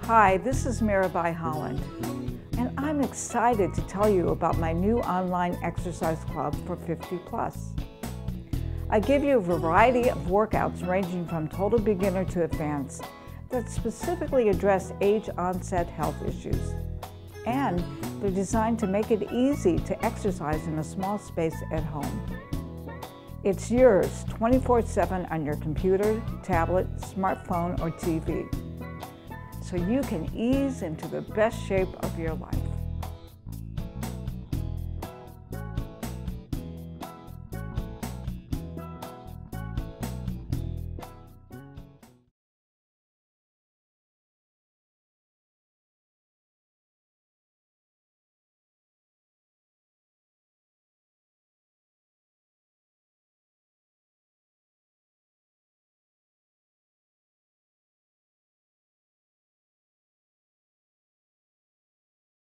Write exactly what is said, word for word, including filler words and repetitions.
Hi, this is Mirabai Holland, and I'm excited to tell you about my new online exercise club for fifty plus. I give you a variety of workouts ranging from total beginner to advanced that specifically address age-onset health issues. And they're designed to make it easy to exercise in a small space at home. It's yours twenty-four seven on your computer, tablet, smartphone, or T V, so you can ease into the best shape of your life.